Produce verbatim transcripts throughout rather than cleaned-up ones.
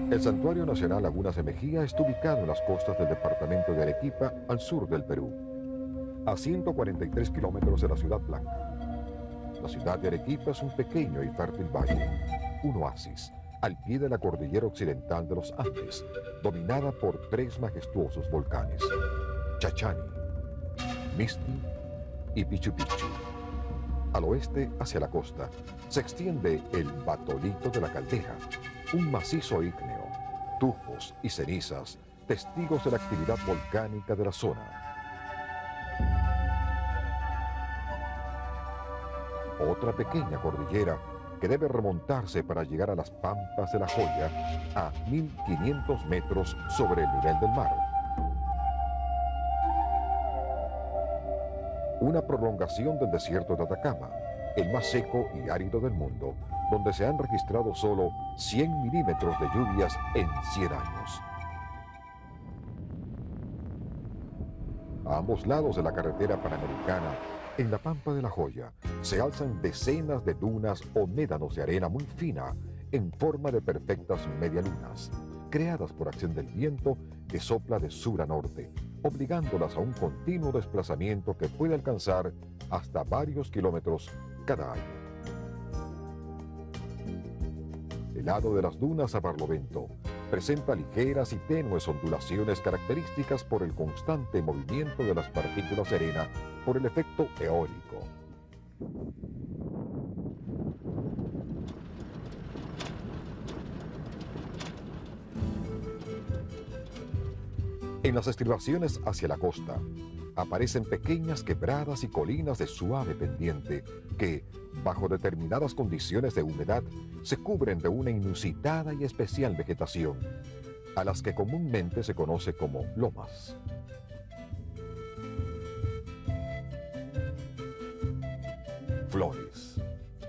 El Santuario Nacional Lagunas de Mejía está ubicado en las costas del departamento de Arequipa, al sur del Perú, a ciento cuarenta y tres kilómetros de la Ciudad Blanca. La ciudad de Arequipa es un pequeño y fértil valle, un oasis, al pie de la cordillera occidental de los Andes, dominada por tres majestuosos volcanes, Chachani, Misti y Pichu Picchu. Al oeste, hacia la costa, se extiende el Batolito de la Caldera, un macizo ígneo, tufos y cenizas, testigos de la actividad volcánica de la zona. Otra pequeña cordillera que debe remontarse para llegar a las Pampas de la Joya a mil quinientos metros sobre el nivel del mar. Una prolongación del desierto de Atacama, el más seco y árido del mundo, donde se han registrado solo cien milímetros de lluvias en cien años. A ambos lados de la carretera panamericana, en la Pampa de la Joya, se alzan decenas de dunas o médanos de arena muy fina en forma de perfectas medialunas, creadas por acción del viento que sopla de sur a norte, obligándolas a un continuo desplazamiento que puede alcanzar hasta varios kilómetros cada año. El lado de las dunas a Barlovento presenta ligeras y tenues ondulaciones características por el constante movimiento de las partículas de arena por el efecto eólico. En las estribaciones hacia la costa, aparecen pequeñas quebradas y colinas de suave pendiente que, bajo determinadas condiciones de humedad, se cubren de una inusitada y especial vegetación, a las que comúnmente se conoce como lomas. Flores,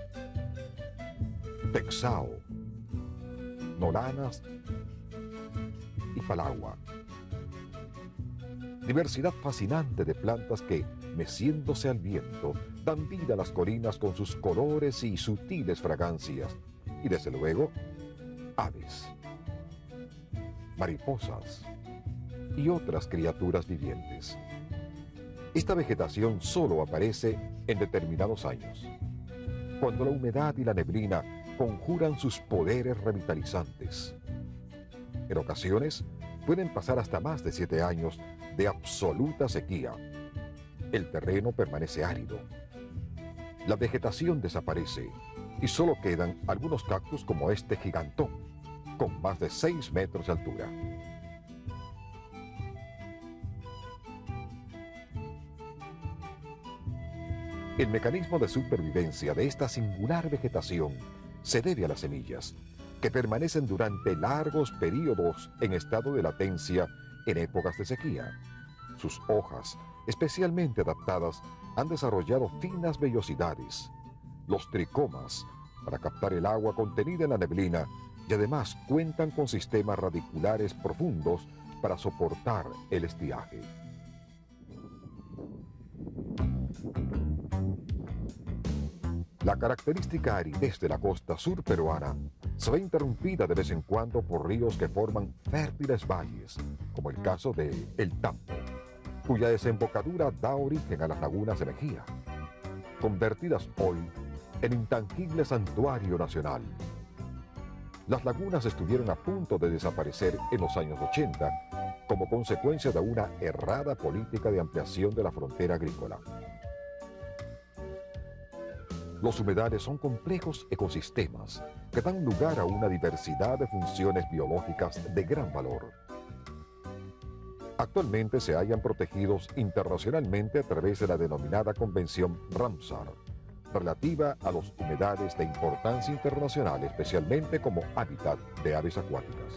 texao, nolanas y palagua. Diversidad fascinante de plantas que, meciéndose al viento, dan vida a las colinas con sus colores y sutiles fragancias. Y desde luego, aves, mariposas y otras criaturas vivientes. Esta vegetación solo aparece en determinados años, cuando la humedad y la neblina conjuran sus poderes revitalizantes. En ocasiones, pueden pasar hasta más de siete años de absoluta sequía. El terreno permanece árido. La vegetación desaparece y solo quedan algunos cactus como este gigantón, con más de seis metros de altura. El mecanismo de supervivencia de esta singular vegetación se debe a las semillas, que permanecen durante largos periodos en estado de latencia en épocas de sequía. Sus hojas, especialmente adaptadas, han desarrollado finas vellosidades, los tricomas, para captar el agua contenida en la neblina, y además cuentan con sistemas radiculares profundos para soportar el estiaje. La característica aridez de la costa sur peruana se ve interrumpida de vez en cuando por ríos que forman fértiles valles, como el caso de El Tambo, cuya desembocadura da origen a las lagunas de Mejía, convertidas hoy en intangible santuario nacional. Las lagunas estuvieron a punto de desaparecer en los años ochenta como consecuencia de una errada política de ampliación de la frontera agrícola. Los humedales son complejos ecosistemas que dan lugar a una diversidad de funciones biológicas de gran valor. Actualmente se hallan protegidos internacionalmente a través de la denominada Convención Ramsar, relativa a los humedales de importancia internacional, especialmente como hábitat de aves acuáticas.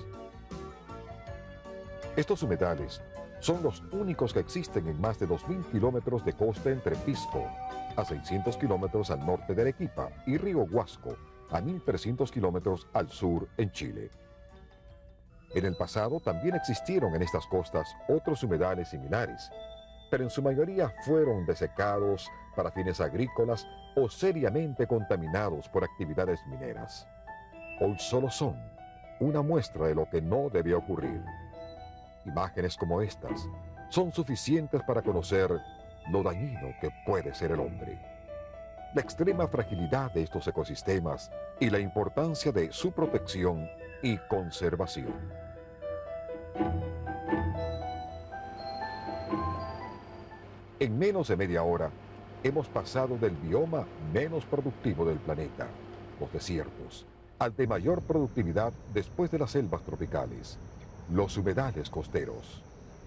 Estos humedales son los únicos que existen en más de dos mil kilómetros de costa entre Pisco, a seiscientos kilómetros al norte de Arequipa, y Río Huasco, a mil trescientos kilómetros al sur en Chile. En el pasado también existieron en estas costas otros humedales similares, pero en su mayoría fueron desecados para fines agrícolas o seriamente contaminados por actividades mineras. Hoy solo son una muestra de lo que no debe ocurrir. Imágenes como estas son suficientes para conocer lo dañino que puede ser el hombre, la extrema fragilidad de estos ecosistemas y la importancia de su protección y conservación. En menos de media hora, hemos pasado del bioma menos productivo del planeta, los desiertos, al de mayor productividad después de las selvas tropicales, los humedales costeros.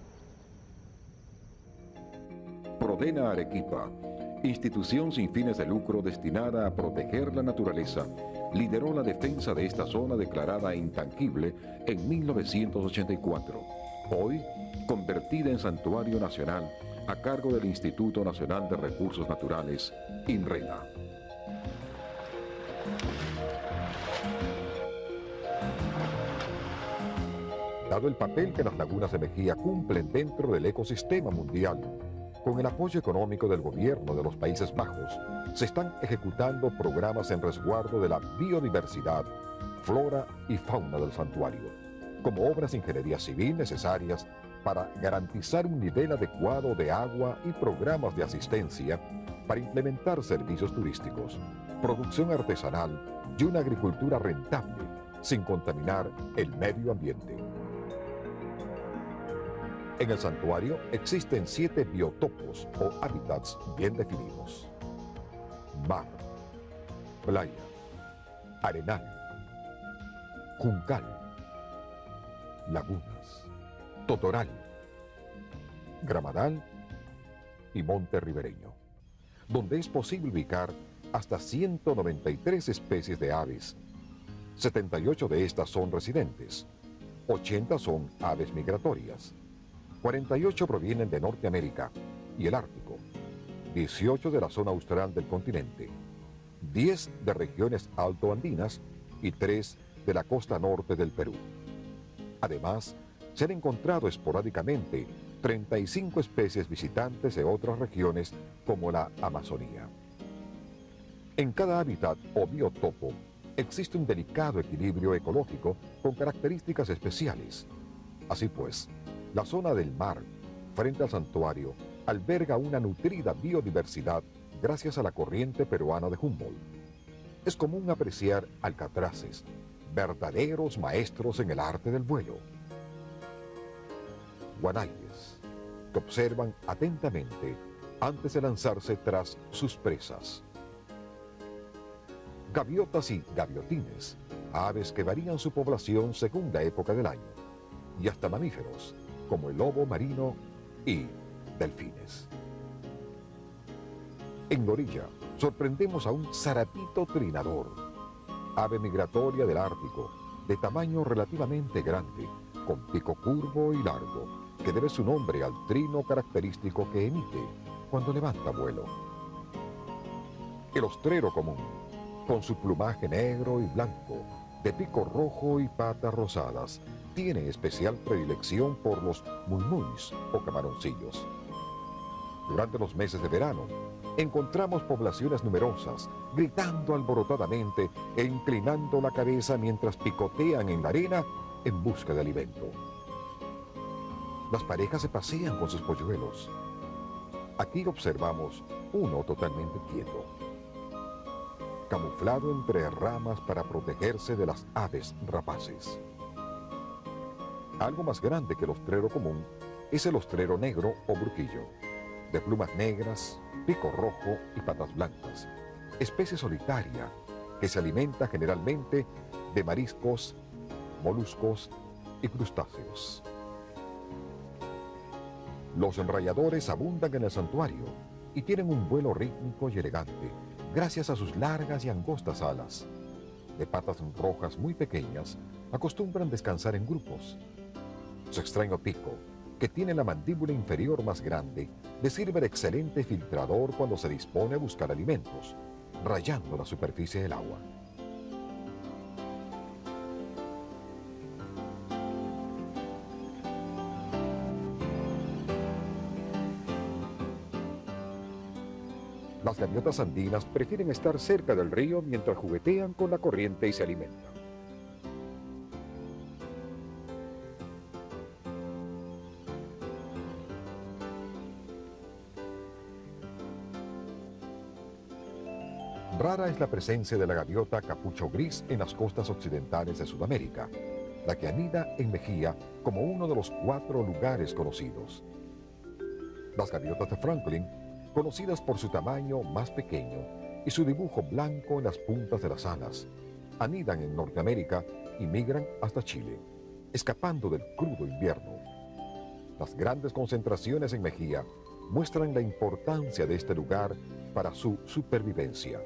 Prodena Arequipa, institución sin fines de lucro destinada a proteger la naturaleza, lideró la defensa de esta zona declarada intangible en mil novecientos ochenta y cuatro, hoy convertida en santuario nacional a cargo del Instituto Nacional de Recursos Naturales, INRENA. Dado el papel que las lagunas de Mejía cumplen dentro del ecosistema mundial, con el apoyo económico del gobierno de los Países Bajos, se están ejecutando programas en resguardo de la biodiversidad, flora y fauna del santuario, como obras de ingeniería civil necesarias para garantizar un nivel adecuado de agua y programas de asistencia para implementar servicios turísticos, producción artesanal y una agricultura rentable sin contaminar el medio ambiente. En el santuario existen siete biotopos o hábitats bien definidos: mar, playa, arenal, juncal, lagunas, totoral, gramadal y monte ribereño, donde es posible ubicar hasta ciento noventa y tres especies de aves. setenta y ocho de estas son residentes, ochenta son aves migratorias, cuarenta y ocho provienen de Norteamérica y el Ártico, dieciocho de la zona austral del continente, diez de regiones altoandinas y tres de la costa norte del Perú. Además, se han encontrado esporádicamente treinta y cinco especies visitantes de otras regiones como la Amazonía. En cada hábitat o biotopo existe un delicado equilibrio ecológico con características especiales. Así pues, la zona del mar, frente al santuario, alberga una nutrida biodiversidad gracias a la corriente peruana de Humboldt. Es común apreciar alcatraces, verdaderos maestros en el arte del vuelo. Guanayes, que observan atentamente antes de lanzarse tras sus presas. Gaviotas y gaviotines, aves que varían su población según la época del año, y hasta mamíferos, como el lobo marino y delfines. En la orilla, sorprendemos a un zarapito trinador, ave migratoria del Ártico, de tamaño relativamente grande, con pico curvo y largo, que debe su nombre al trino característico que emite cuando levanta vuelo. El ostrero común, con su plumaje negro y blanco, de pico rojo y patas rosadas, tiene especial predilección por los mulmuis o camaroncillos. Durante los meses de verano, encontramos poblaciones numerosas, gritando alborotadamente e inclinando la cabeza mientras picotean en la arena en busca de alimento. Las parejas se pasean con sus polluelos. Aquí observamos uno totalmente quieto, camuflado entre ramas para protegerse de las aves rapaces. Algo más grande que el ostrero común es el ostrero negro o bruquillo, de plumas negras, pico rojo y patas blancas, especie solitaria que se alimenta generalmente de mariscos, moluscos y crustáceos. Los enrayadores abundan en el santuario y tienen un vuelo rítmico y elegante gracias a sus largas y angostas alas. De patas rojas muy pequeñas, acostumbran descansar en grupos. Su extraño pico, que tiene la mandíbula inferior más grande, le sirve de excelente filtrador cuando se dispone a buscar alimentos, rayando la superficie del agua. Las gaviotas andinas prefieren estar cerca del río mientras juguetean con la corriente y se alimentan. Rara es la presencia de la gaviota capucho gris en las costas occidentales de Sudamérica, la que anida en Mejía como uno de los cuatro lugares conocidos. Las gaviotas de Franklin, conocidas por su tamaño más pequeño y su dibujo blanco en las puntas de las alas, anidan en Norteamérica y migran hasta Chile, escapando del crudo invierno. Las grandes concentraciones en Mejía muestran la importancia de este lugar para su supervivencia.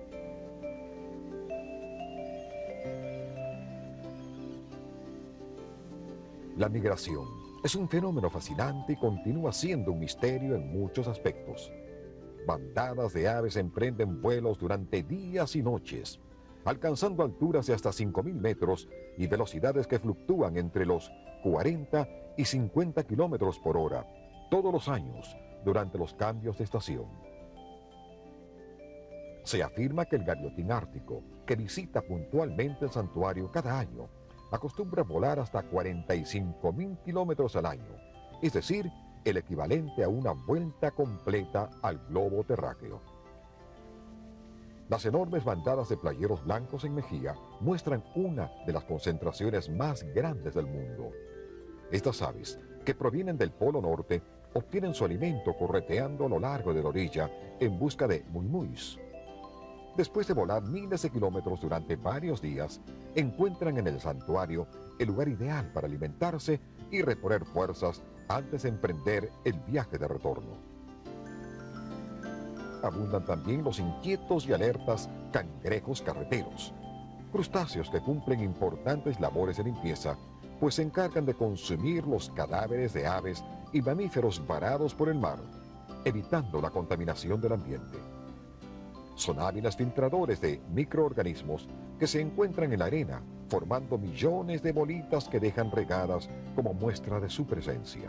La migración es un fenómeno fascinante y continúa siendo un misterio en muchos aspectos. Bandadas de aves emprenden vuelos durante días y noches, alcanzando alturas de hasta cinco mil metros y velocidades que fluctúan entre los cuarenta y cincuenta kilómetros por hora, todos los años durante los cambios de estación. Se afirma que el gaviotín ártico, que visita puntualmente el santuario cada año, acostumbra volar hasta cuarenta y cinco mil kilómetros al año, es decir, el equivalente a una vuelta completa al globo terráqueo. Las enormes bandadas de playeros blancos en Mejía muestran una de las concentraciones más grandes del mundo. Estas aves, que provienen del Polo Norte, obtienen su alimento correteando a lo largo de la orilla en busca de muimuis. Después de volar miles de kilómetros durante varios días, encuentran en el santuario el lugar ideal para alimentarse y reponer fuerzas antes de emprender el viaje de retorno. Abundan también los inquietos y alertas cangrejos carreteros, crustáceos que cumplen importantes labores de limpieza, pues se encargan de consumir los cadáveres de aves y mamíferos varados por el mar, evitando la contaminación del ambiente. Son hábiles filtradores de microorganismos que se encuentran en la arena, formando millones de bolitas que dejan regadas como muestra de su presencia.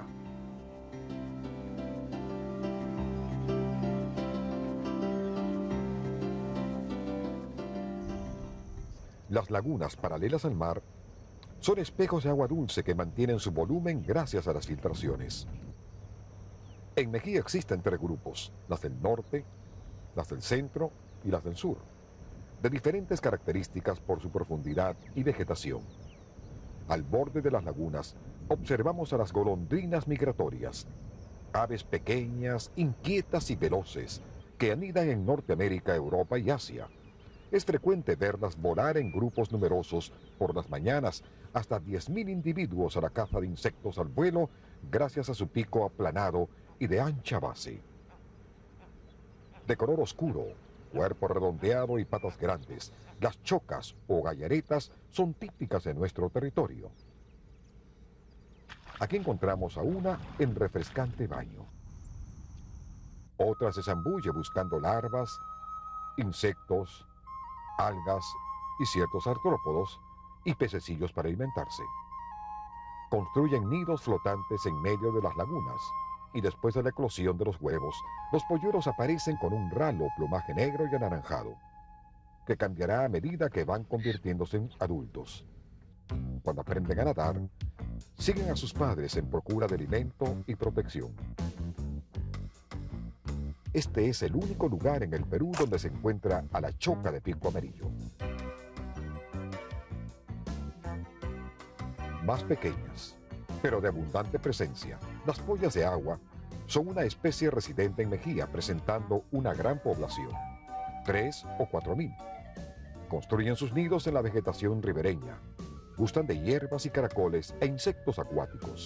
Las lagunas paralelas al mar son espejos de agua dulce que mantienen su volumen gracias a las filtraciones. En Mejía existen tres grupos, las del norte, las del centro y las del sur, de diferentes características por su profundidad y vegetación. Al borde de las lagunas observamos a las golondrinas migratorias, aves pequeñas, inquietas y veloces, que anidan en Norteamérica, Europa y Asia. Es frecuente verlas volar en grupos numerosos por las mañanas, hasta diez mil individuos a la caza de insectos al vuelo, gracias a su pico aplanado y de ancha base. De color oscuro, cuerpo redondeado y patas grandes, las chocas o gallaretas son típicas de nuestro territorio. Aquí encontramos a una en refrescante baño. Otra se zambulle buscando larvas, insectos, algas y ciertos artrópodos y pececillos para alimentarse. Construyen nidos flotantes en medio de las lagunas, y después de la eclosión de los huevos, los polluelos aparecen con un ralo plumaje negro y anaranjado, que cambiará a medida que van convirtiéndose en adultos. Cuando aprenden a nadar, siguen a sus padres en procura de alimento y protección. Este es el único lugar en el Perú donde se encuentra a la choca de pico amarillo. Más pequeñas, pero de abundante presencia, las pollas de agua son una especie residente en Mejía, presentando una gran población, tres o cuatro mil. Construyen sus nidos en la vegetación ribereña, gustan de hierbas y caracoles e insectos acuáticos.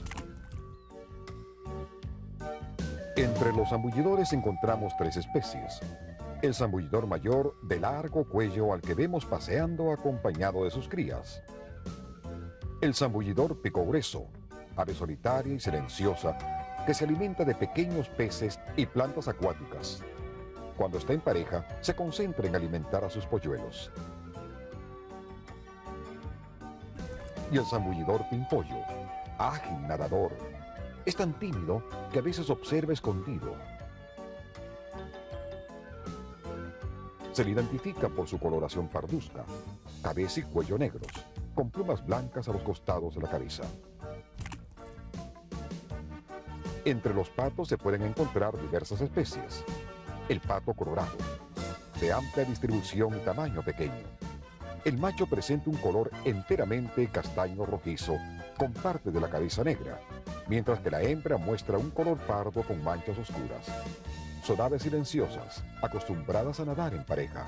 Entre los zambullidores encontramos tres especies. El zambullidor mayor de largo cuello al que vemos paseando acompañado de sus crías. El zambullidor pico grueso, ave solitaria y silenciosa que se alimenta de pequeños peces y plantas acuáticas. Cuando está en pareja, se concentra en alimentar a sus polluelos. Y el zambullidor pimpollo, ágil nadador, es tan tímido que a veces observa escondido. Se le identifica por su coloración parduzca, cabeza y cuello negros, con plumas blancas a los costados de la cabeza. Entre los patos se pueden encontrar diversas especies. El pato colorado, de amplia distribución y tamaño pequeño. El macho presenta un color enteramente castaño rojizo, con parte de la cabeza negra, mientras que la hembra muestra un color pardo con manchas oscuras. Son aves silenciosas, acostumbradas a nadar en pareja.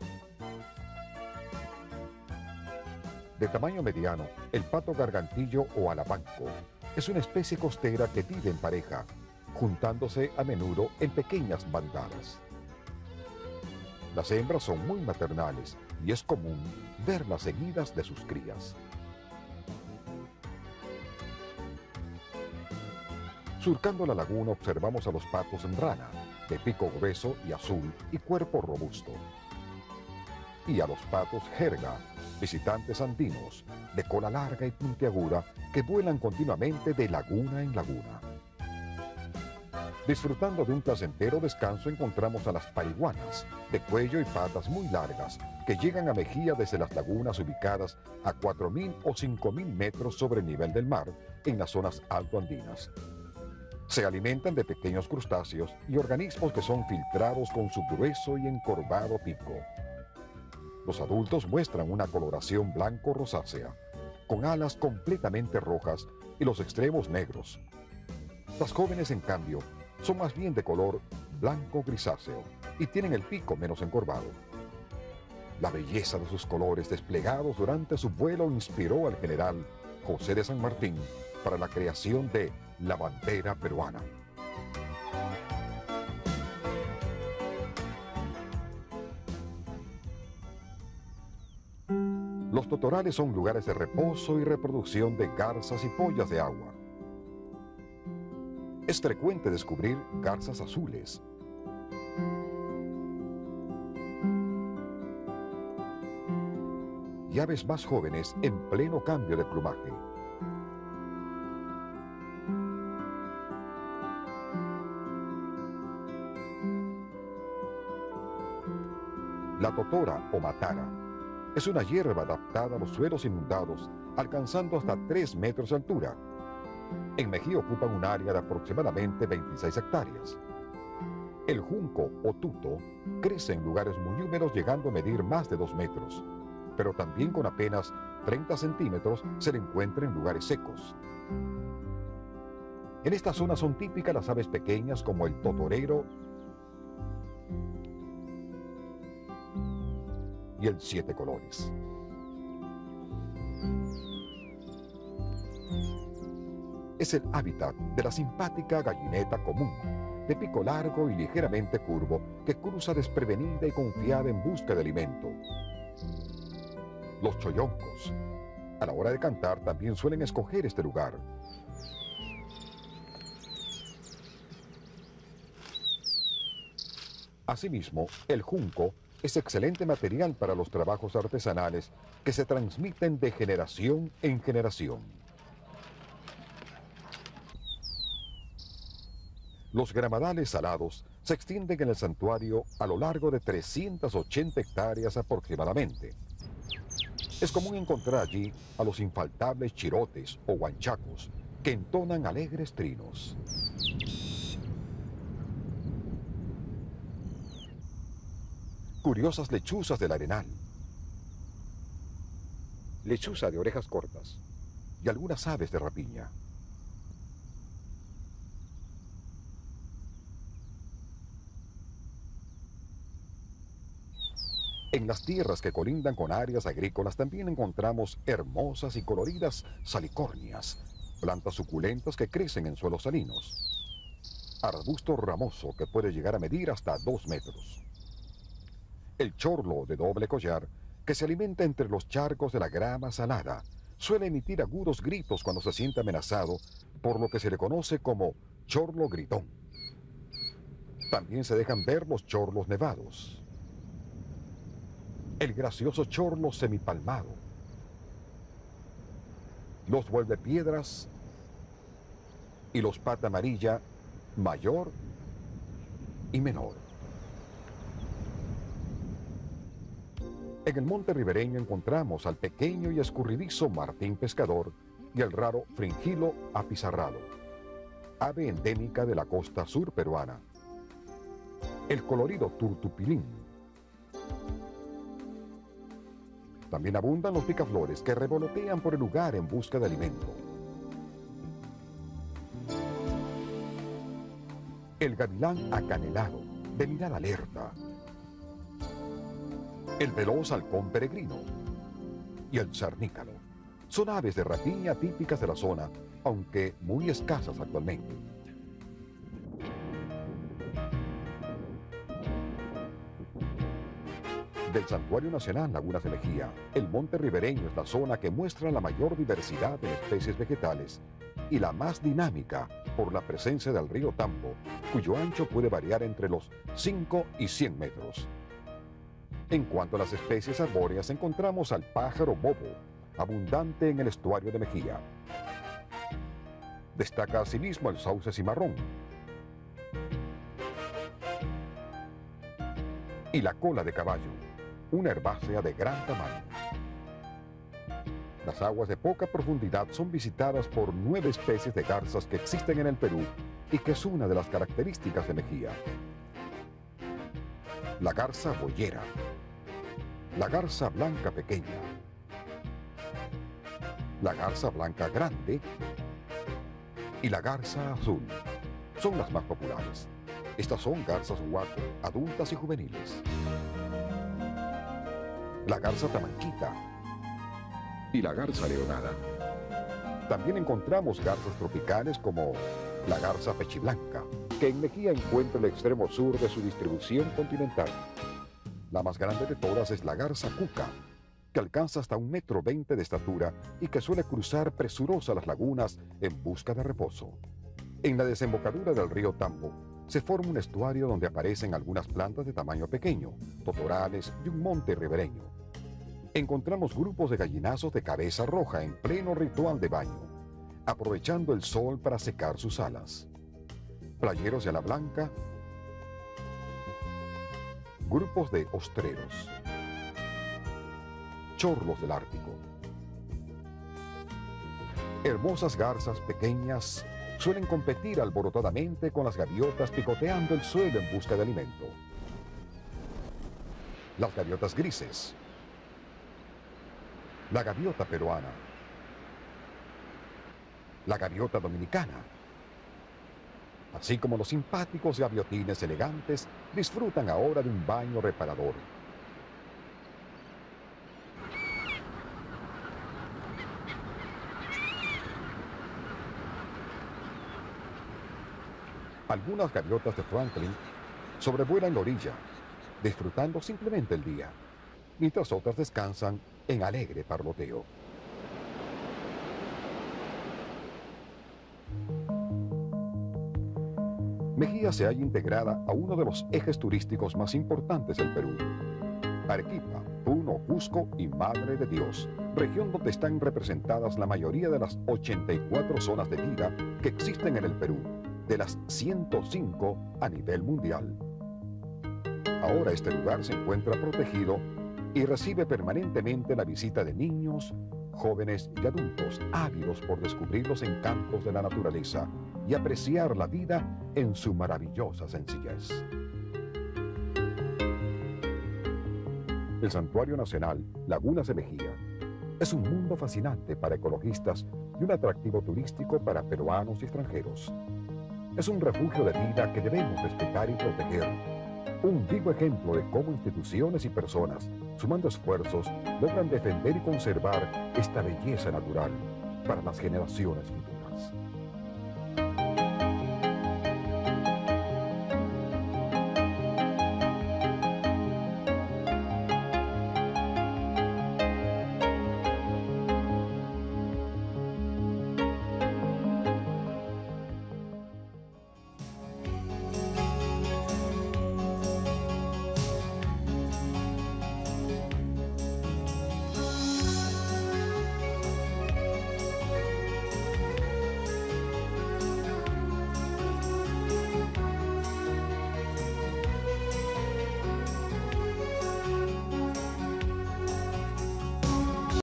De tamaño mediano, el pato gargantillo o alabanco es una especie costera que vive en pareja, juntándose a menudo en pequeñas bandadas. Las hembras son muy maternales y es común verlas seguidas de sus crías. Surcando la laguna observamos a los patos en rana, de pico grueso y azul y cuerpo robusto. Y a los patos jerga, visitantes andinos, de cola larga y puntiaguda, que vuelan continuamente de laguna en laguna. Disfrutando de un placentero descanso encontramos a las pariguanas, de cuello y patas muy largas, que llegan a Mejía desde las lagunas ubicadas a cuatro mil o cinco mil metros sobre el nivel del mar en las zonas altoandinas. Se alimentan de pequeños crustáceos y organismos que son filtrados con su grueso y encorvado pico. Los adultos muestran una coloración blanco-rosácea, con alas completamente rojas y los extremos negros. Las jóvenes, en cambio, son más bien de color blanco-grisáceo y tienen el pico menos encorvado. La belleza de sus colores desplegados durante su vuelo inspiró al general José de San Martín para la creación de la bandera peruana. Los totorales son lugares de reposo y reproducción de garzas y pollas de agua. Es frecuente descubrir garzas azules, y aves más jóvenes en pleno cambio de plumaje. La totora o matara es una hierba adaptada a los suelos inundados, alcanzando hasta tres metros de altura. En Mejía ocupan un área de aproximadamente veintiséis hectáreas. El junco o tuto crece en lugares muy húmedos, llegando a medir más de dos metros, pero también con apenas treinta centímetros se le encuentra en lugares secos. En esta zona son típicas las aves pequeñas como el totorero y el siete colores. Es el hábitat de la simpática gallineta común, de pico largo y ligeramente curvo, que cruza desprevenida y confiada en busca de alimento. Los choyoncos, a la hora de cantar, también suelen escoger este lugar. Asimismo, el junco es excelente material para los trabajos artesanales que se transmiten de generación en generación. Los gramadales salados se extienden en el santuario a lo largo de trescientas ochenta hectáreas aproximadamente. Es común encontrar allí a los infaltables chirotes o huanchacos, que entonan alegres trinos. Curiosas lechuzas del arenal, lechuza de orejas cortas y algunas aves de rapiña. En las tierras que colindan con áreas agrícolas también encontramos hermosas y coloridas salicornias, plantas suculentas que crecen en suelos salinos. Arbusto ramoso que puede llegar a medir hasta dos metros. El chorlo de doble collar, que se alimenta entre los charcos de la grama salada, suele emitir agudos gritos cuando se siente amenazado, por lo que se le conoce como chorlo gritón. También se dejan ver los chorlos nevados. El gracioso chorlo semipalmado, los vuelvepiedras y los pata amarilla mayor y menor. En el monte ribereño encontramos al pequeño y escurridizo martín pescador y el raro fringilo apizarrado, ave endémica de la costa sur peruana. El colorido turtupilín También abundan los picaflores que revolotean por el lugar en busca de alimento. El gavilán acanelado, de mirada alerta. El veloz halcón peregrino. Y el cernícalo. Son aves de rapiña típicas de la zona, aunque muy escasas actualmente. Del Santuario Nacional Lagunas de Mejía, el monte ribereño es la zona que muestra la mayor diversidad de especies vegetales y la más dinámica por la presencia del río Tambo, cuyo ancho puede variar entre los cinco y cien metros. En cuanto a las especies arbóreas, encontramos al pájaro bobo, abundante en el estuario de Mejía. Destaca asimismo el sauce cimarrón y la cola de caballo, una herbácea de gran tamaño. Las aguas de poca profundidad son visitadas por nueve especies de garzas que existen en el Perú y que es una de las características de Mejía. La garza boyera, la garza blanca pequeña, la garza blanca grande y la garza azul son las más populares. Estas son garzas huaco, adultas y juveniles. La garza tamanquita y la garza leonada. También encontramos garzas tropicales como la garza pechiblanca, que en Mejía encuentra el extremo sur de su distribución continental. La más grande de todas es la garza cuca, que alcanza hasta un metro veinte de estatura y que suele cruzar presurosa las lagunas en busca de reposo. En la desembocadura del río Tambo se forma un estuario donde aparecen algunas plantas de tamaño pequeño, totorales y un monte ribereño. Encontramos grupos de gallinazos de cabeza roja en pleno ritual de baño, aprovechando el sol para secar sus alas. Playeros de ala blanca, grupos de ostreros, chorlos del Ártico. Hermosas garzas pequeñas suelen competir alborotadamente con las gaviotas picoteando el suelo en busca de alimento. Las gaviotas grises, la gaviota peruana, la gaviota dominicana, así como los simpáticos gaviotines elegantes, disfrutan ahora de un baño reparador. Algunas gaviotas de Franklin sobrevuelan la orilla, disfrutando simplemente el día, mientras otras descansan en alegre parloteo. Mejía se halla integrada a uno de los ejes turísticos más importantes del Perú: Arequipa, Puno, Cusco y Madre de Dios, región donde están representadas la mayoría de las ochenta y cuatro zonas de vida que existen en el Perú, de las ciento cinco a nivel mundial. Ahora este lugar se encuentra protegido y recibe permanentemente la visita de niños, jóvenes y adultos ávidos por descubrir los encantos de la naturaleza y apreciar la vida en su maravillosa sencillez. El Santuario Nacional Lagunas de Mejía es un mundo fascinante para ecologistas y un atractivo turístico para peruanos y extranjeros. Es un refugio de vida que debemos respetar y proteger. Un vivo ejemplo de cómo instituciones y personas, sumando esfuerzos, logran defender y conservar esta belleza natural para las generaciones futuras.